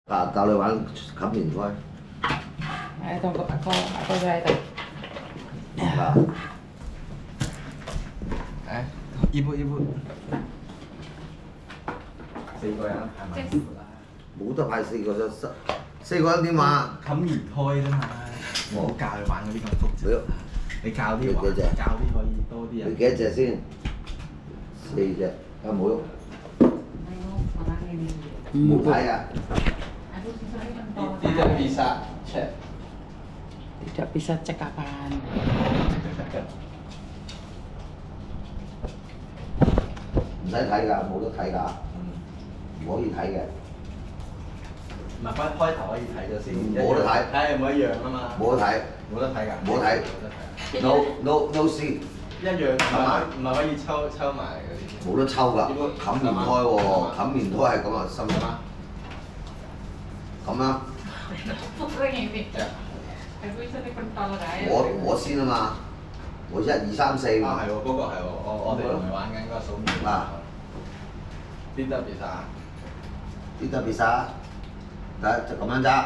教你玩冚棉胎。 ako saya tahu. ibu. 4個人係咪？ 冇得派4個啫，4個人點玩？ 冚棉胎啫嘛，唔好教佢玩嗰啲咁複雜。你教啲玩，教啲可以多啲人。 你幾隻先？4隻，有冇喐？冇睇啊！ Tidak bisa cek. Tidak bisa cek kapan. 唔使睇㗎，冇得睇㗎，唔可以睇嘅。 唔係開頭可以睇咗先， 冇得睇， 睇下有冇一樣啊嘛。冇得睇，冇得睇㗎。 冇睇，no see。 一樣唔係可以抽埋嗰啲。 冇得抽㗎，冚棉胎喎，冚棉胎係咁啊，心嗎？咁啊！我先啊嘛，我1、2、3、4嘛。 係喎，嗰個係喎，我哋唔係玩緊嗰個數面。 嗱， Tidak bisa。 Tidak bisa，嗱就咁樣揸。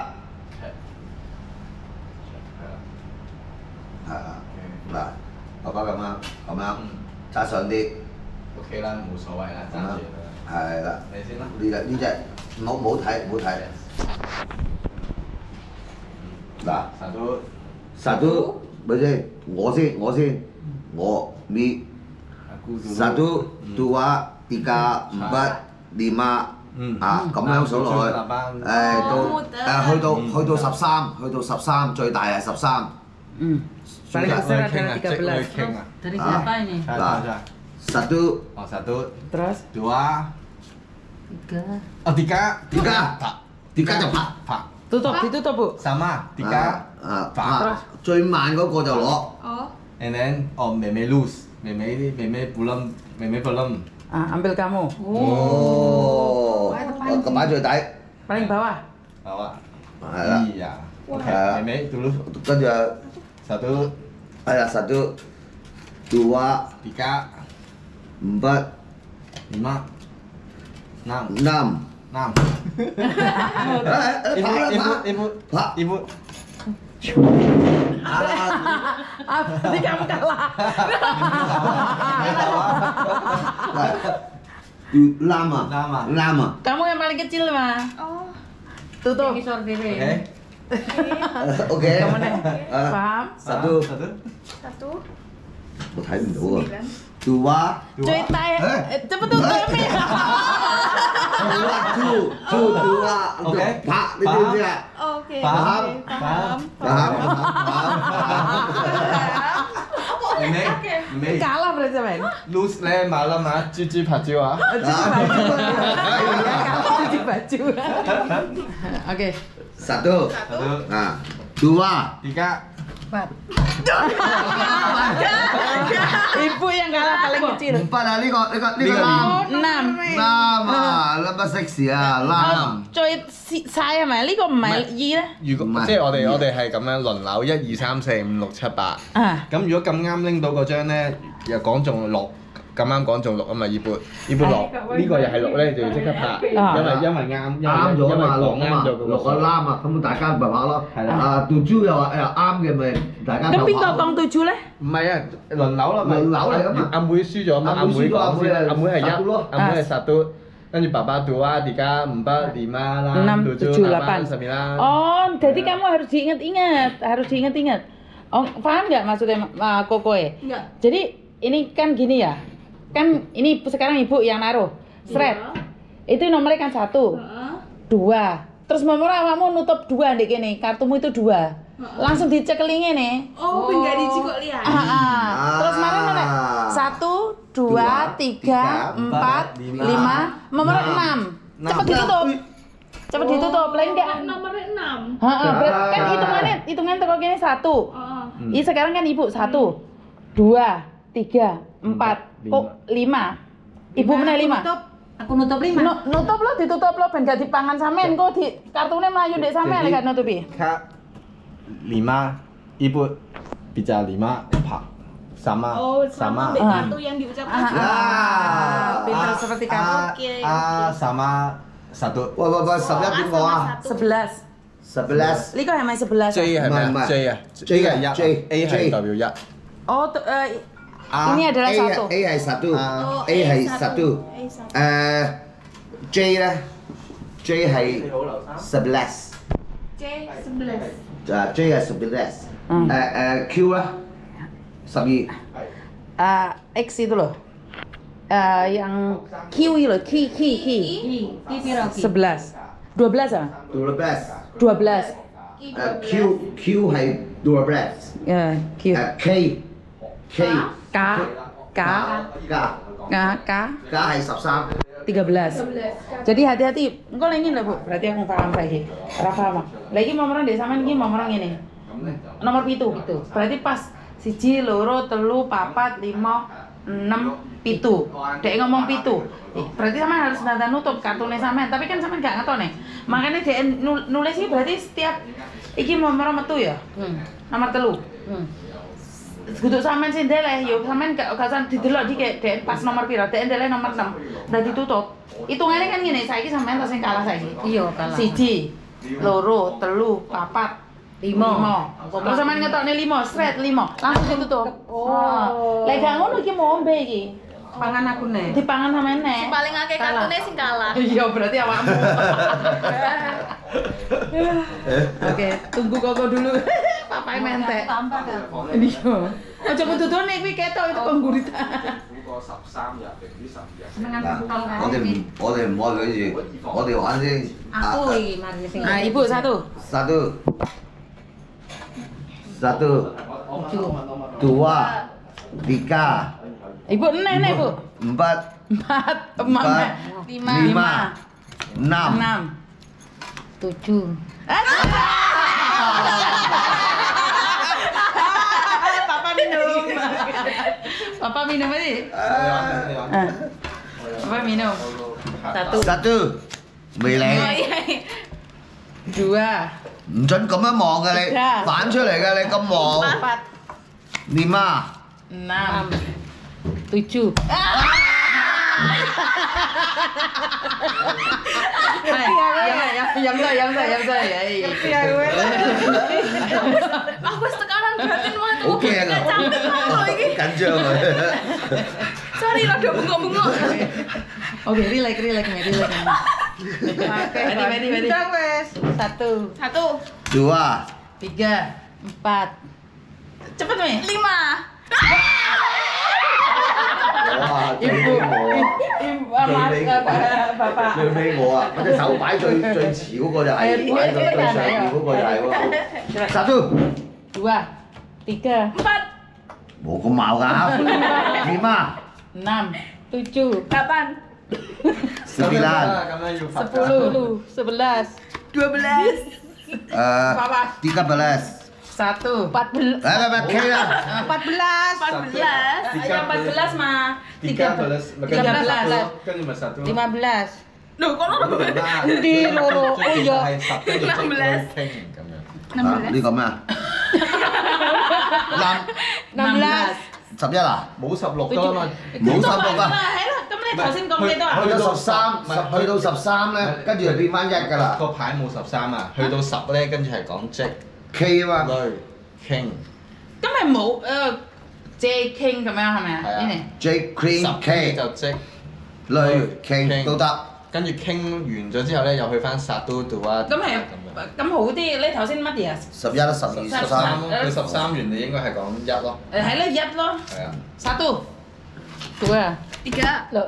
係啊，嗱，爸爸咁樣揸上啲。 OK 啦，冇所謂啦，揸住啦。係啦，你先啦。 呢隻唔好睇。嗱，satu，咪先，我先，mi satu dua tiga empat lima 啊咁樣數落去，去到13，最大係13。 Paling besar adalah 13. Dari siapa ini? Satu. Oh, 1. Terus? 2. 3. Oh, 3. 3就拍。 Ditutup Bu. Sama 3. 拍。最慢嗰個就攞。 Oh. And then Meme lose. Meme belum. Ambil kamu. Oh. Kepala最底。 Paling bawah. Bawah. 係啦。 Iya. Oke. Meme dulu. 跟住 1. 係啦，1, 2, 3, 4, 5, 6. Ibu. Berarti kamu kalah. Lama. Kamu yang paling kecil mah. Oh. Tutup. Oke. Kamu nih. Paham? 1. 我睇唔到啊。2. Cuy tay. Cepet tutup nih. 2. Oke. Pak,你知唔知啊？ Oke. Paham? Paham. Meme. Kalah berarti men. Lose le malam cuci baju ah. Cuci baju. Ya kamu cuci baju. Oke. 1. Nah, 2. 3. 4. Ibu yang kalah paling kecil. 4啊，呢個 6. 啊，粒色時啊， 最晒係咪？呢個唔係2咧？ 如果即係我哋係咁樣輪流1、2、3、4、5、6、7、8。咁如果咁啱拎到嗰張咧，又講中6，咁啱講中6啊嘛，葉撥6，呢個又係6咧，就要即刻拍，因為啱咗嘛，6啱咗嗰個啱啊，咁大家咪拍咯。 係啦。 啊，杜珠又話啱嘅咪大家。 咁邊個講對住咧？ 唔係啊，輪流啦， 輪流嚟㗎嘛。 阿妹輸咗嘛，阿妹講先，阿妹係1，阿妹係1，跟住爸爸 2, 3, 4, 5, 6, 7, 8, 9. Oh, jadi kamu harus diingat-ingat. Oh, paham nggak maksudnya Koko ya? Enggak. Jadi ini kan gini ya, kan ini sekarang ibu yang naruh, seret. Itu nomornya kan 1, 2. Terus nomor awakmu nutup 2 ndek kene, kartumu itu 2. Langsung dicekelinge nih. Oh, enggak dicikok lihat. Terus mana? 1, 2, 3, 4, 5, nomor 6. Cepet ditutup. Cepet ditutup, lain enggak? Nomornya 6. Kan hitungan toko gini 1. Ini sekarang kan ibu 1, 2, 3, 4, kok 5. Ibu mana 5? Aku nutup 5. Nutup lo, ditutup lo, ben gak dipangan sampean kok di kartune mlayu ndek sampean lek gak nutupi. Kak 5, ibu bicara 5, pak sama kartu yang diucapkan. Pintar seperti kamu. A sama Satu。 喂，11點講啊 11 ？11。 呢個係咪11 J 係咩啊？J 啊，J 係一 ，A 係代表一。 Oh, ini adalah satu. A 係1，A 係1。J 咧 ，J 係11。 J 11. J 係11。Q 咧12。 X itu loh. Yang Q itu loh, Q. piro ki? 11. 12 ah? 12。 12. Q 係12。 Ya, Q. K K. 係13。 13. Jadi hati-hati. Engkau lagi lah bu. Berarti aku paham lagi. Rafa mah. Lagi nomornya deh sama ini nomor ini. Nomor pitu. Berarti pas 1, 2, 3, 4, 5, 6, pitu. Dek ngomong pitu. Berarti sama harus nada nutup kartunya sama. Tapi kan sama nggak ngeton nih. Makanya dek nulis ini berarti setiap iki nomor metu ya. Nomor telu. Kudu sampean sing ndeleh yo sampean gak usah didelok dikek dek pas nomor piro dek ndeleh nomor 6 udah ditutup. Hitungane kan ngene saiki sampean to sing kalah saiki. Iya kalah. 1, 2, 3, 4, 5. Terus sampean ngetokne 5, straight 5. Langsung ditutup. Oh. Lek gak ngono iki mau ombe iki. Pangan aku nih. Dipangan sama nek. Paling akeh kartune sing kalah. Iya berarti awakmu. Oke, tunggu koko dulu. Papai mentek. Tambah kan. Iya. Aja ngedudone kuwi ketok itu penggurita. 我哋唔可以舉住，我哋玩先。 Aku iki mari sing. Nah, Ibu 1. 2, 3. Ibu nenek, Bu. 4, 4, Mama. 5, 6, 7. Papa minum. Papa minum aja. Papa minum. 1，未嚟， 2, 唔准咁樣望㗎你，反出嚟㗎你咁望， 4, 點啊？ 6, 7.飲水。 Aku tekanan batin mah. 好驚啊！緊張啊！ Sorry rada bengok-bengok. Oke, relax. Ready. 1, 2, 3, 4. Cepet, Mi. 5. 哇！最尾我啊， Bapak. 最尾我啊，我隻手擺最遲嗰個就係擺到最上面嗰個就係喎。1， 2, 3, 4. 冇咁矛㗎，點啊？ 6, 7, 8. 9， 10, 11, 12. 13. 1, 14. K lah. 14. 14. Yang 14 mah 13 跟住咪實都 15. Loh, kok loro? Di loro. Oh 係 iya. 10跟住傾咁樣。 呢個咩啊 16. ？11啊？ 冇16㗎嘛， 冇16啊？ 係啦，咁你頭先講幾多啊？ 去到13咧，跟住就變翻1㗎啦。 個牌冇13啊，去到10咧，跟住係講積 K 啊嘛。 類傾。 咁咪冇J King 咁樣係咪啊？呢啲 J Queen 10 K 就積類 King 都得。 跟住傾完咗之後咧，又去翻殺都度啊。 咁係咁好啲。你頭先乜嘢啊 11、12、13。 佢13完，你應該係講1咯。 係咯1咯。 係啊。 1, 2, 3.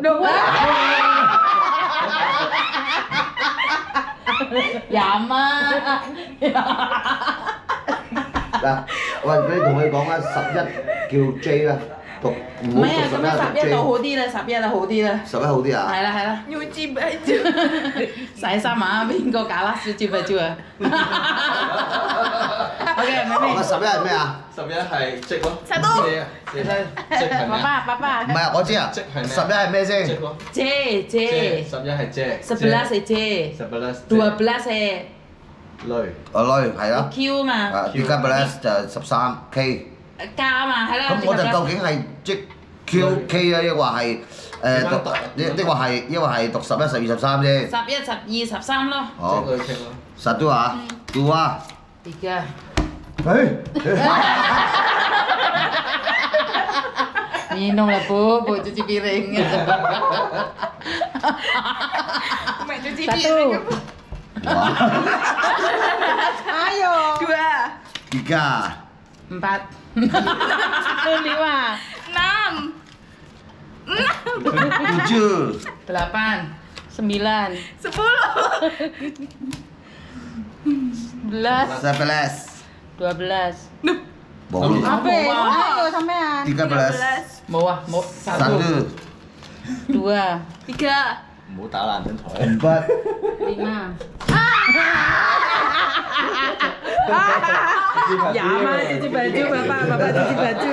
飲啊！ 嗱，喂，你同佢講啦，11叫 J 啦，讀唔好唔係啊，咁樣讀11 11就好讀 J。 啲啦，11就好啲啦。 11好啲啊？ 係啦。 Nyuci baju. 洗衫啊，邊個搞啦？接啊！OK， 咁啊，11係咩啊？ 11係積咯。 殺都積啊！積係咩啊？ 爸唔係，我知啊。 積係咩 11係咩先？ 積咯。 J 11係積。 11係 J 11 12係類。 女係啦。 Q 嘛。 啊，13就13 K。 加嘛，係啦。 咁我就究竟係積 ？QK 啊，抑或係讀，抑或係讀11、12、13啫。 11、12、13 loh. 好 ，satu ah, dua, 3. Minum lah Bu cuci piring. Mẹ cuci 1. piring. Ayo. 2, 3, 4. 5. 6, 7, 8. 9. 10. 11. 11, 12. bolu, Apa? Ayo sampean. 13, Bawah, 1. 1, 2. 3, 唔好打爛張台。 4, 5. Ya, cuci baju, Bapak cuci baju.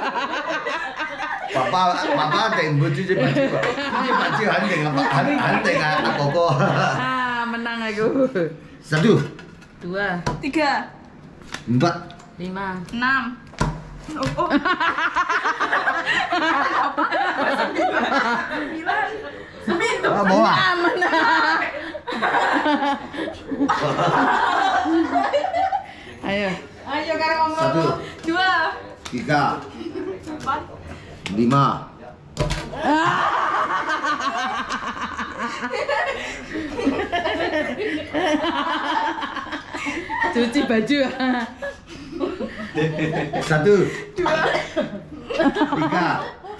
Papa一定唔會cuci baju㗎，cuci baju肯定啊，阿哥哥。 Menang aku. 1, 2. 3, 4, 5. 6. Oh. 9. Mau ah? Ayo. Ayo karo ngomong. 1, 2, 3, 4. 5. Cuci baju. 1, 3.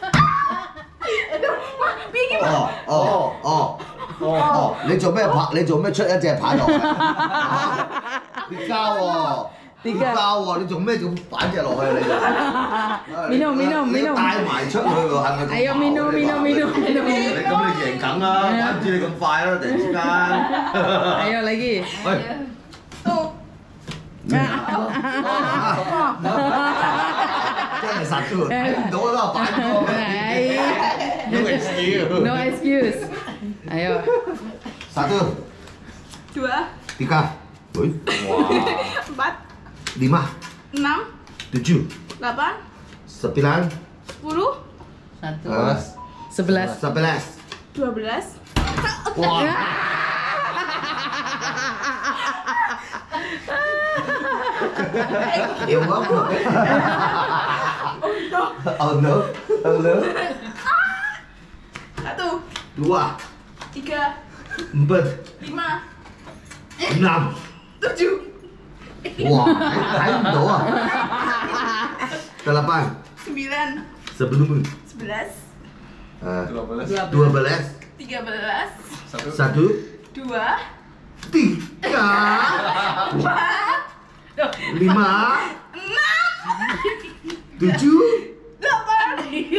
你做咩拍？你做咩出一隻牌落去？跌膠喎！跌膠喎！你做咩咁擺隻落去你就 ？Minum. 你帶埋出去喎，係咪？ Ayo minum. 你咁你贏梗啦！怪唔知你咁快啦，突然之間。 Ayo lagi. 喂。 真係殺咗，睇唔到啦，擺唔到。 No excuse. Ayo. 1, 2, 3, 4, 4, 5, 6, 7, 8, 9, 10, 11. 11. 12. Wah. Yêu quá. Oh no. 1, 2, 3, 4, 5, 6. 7. Wah, thấy không đủ à? 8, 9, 10, 11, 12, 13, 1, 2, 3, 4, 5, 7, 8,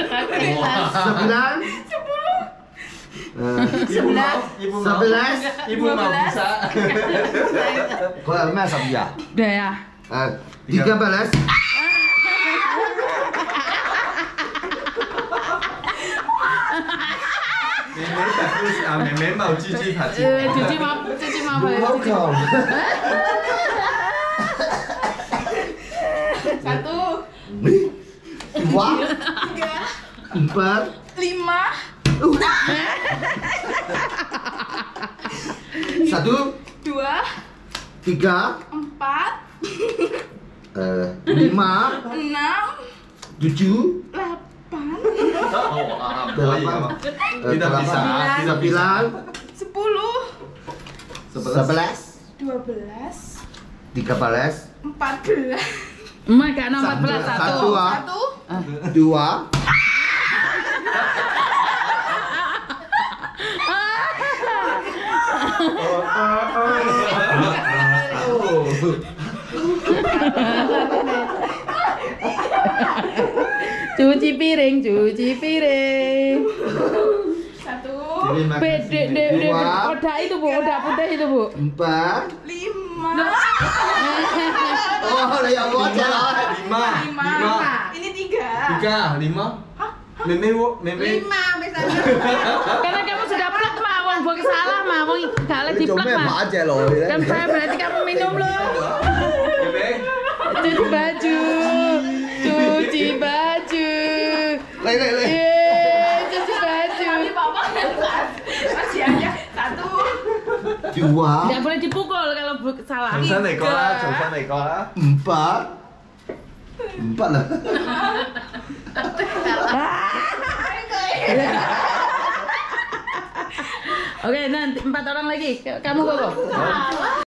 9, 11. Ibu mau bisa. Kau là咩12啊？ Udah ya. 13. Meme mau cuci baju. Cuci mah boleh. Welcome. 1, 2, 4, 5, 1, 2, 3, 4, 5, 6, 7, 8, Tidak bisa. 9, 10, 11, 12, 13, 14, Emak gak nomor 14 Satu, 1. ah. 1, 2, Cuci piring. 1, Bede, odak itu Bu, odak putih itu Bu. 4. 5, Oh, là yang gua aja lah. 5. Ini 3. 5. Meme. 5 misalnya. Karena kamu sudah plek mah, wong buang salah mah, wong gak lagi Ni plek meh mah. pak aja loh. Kan saya berarti kamu minum loh. Meme. Cuci baju. Lei. Yeay. 2. Nggak boleh dipukul kalau salah. 重新嚟過啦，重新嚟過啦。 4 lah. Oke, nanti 4 orang lagi. Kamu Koko.